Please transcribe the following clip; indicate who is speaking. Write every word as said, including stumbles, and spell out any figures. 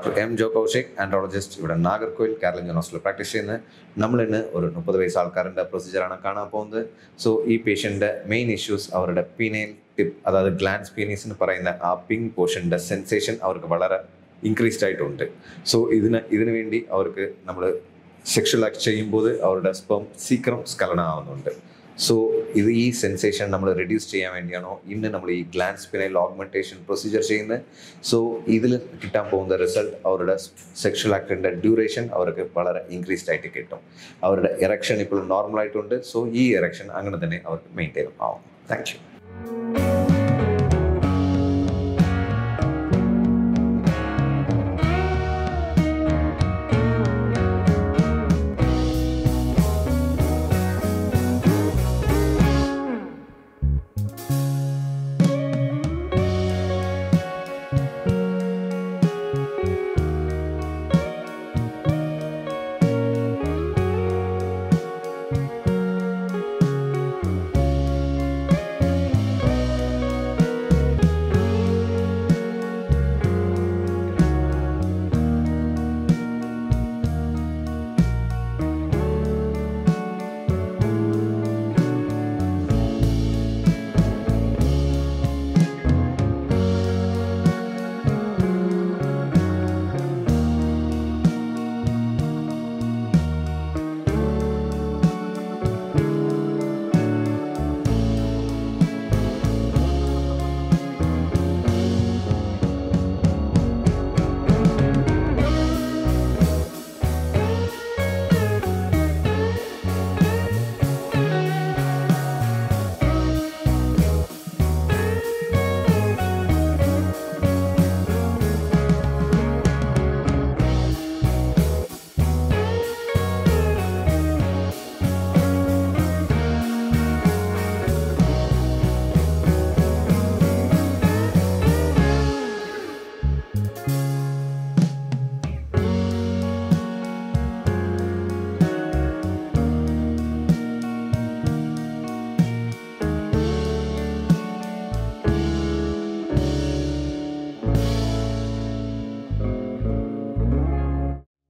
Speaker 1: Doctor M. Joe Kaushik, Andrologist, ഇവിടെ നാഗർകോയിൽ കാരലഞ്ചൻ ഹോസ്പിറ്റലിൽ practice ചെയ്യുന്നത്. നമ്മളിന്ന് ഒരു മുപ്പത് വയസ്സ് ആൾക്കാരുടെ പ്രൊസീജിയറാണ് കാണാൻ പോകുന്നത്. സോ ഈ പേഷ്യൻ്റെ മെയിൻ ഇഷ്യൂസ് അവരുടെ പീനൈൽ ടിപ്പ്, അതായത് ഗ്ലാൻസ് പീനീസ് എന്ന് പറയുന്ന ആ പിങ്ക് പോർഷൻ്റെ സെൻസേഷൻ അവർക്ക് വളരെ ഇൻക്രീസ്ഡ് ആയിട്ടുണ്ട്. സോ ഇതിന് ഇതിനു വേണ്ടി അവർക്ക് നമ്മൾ സെക്ഷൽ ആക്ട് ചെയ്യുമ്പോൾ അവരുടെ സ്പെം സീക്രം സ്ഖലനമാവുന്നുണ്ട്. സോ ഇത് ഈ സെൻസേഷൻ നമ്മൾ റെഡ്യൂസ് ചെയ്യാൻ വേണ്ടിയാണോ ഇന്ന് നമ്മൾ ഈ ഗ്ലാൻസ് പിനൈൽ ഓഗ്മെൻറ്റേഷൻ പ്രൊസീജിയർ ചെയ്യുന്നത്. സോ ഇതിൽ കിട്ടാൻ പോകുന്ന റിസൾട്ട് അവരുടെ സെക്ഷൽ ആക്ടിൻ്റെ ഡ്യൂറേഷൻ അവർക്ക് വളരെ ഇൻക്രീസ്ഡ് ആയിട്ട് കിട്ടും. അവരുടെ എറക്ഷൻ ഇപ്പോൾ നോർമലായിട്ടുണ്ട്. സോ ഈ എറക്ഷൻ അങ്ങനെ തന്നെ അവർക്ക് മെയിൻറ്റെയിൻ ആവും. Thank U.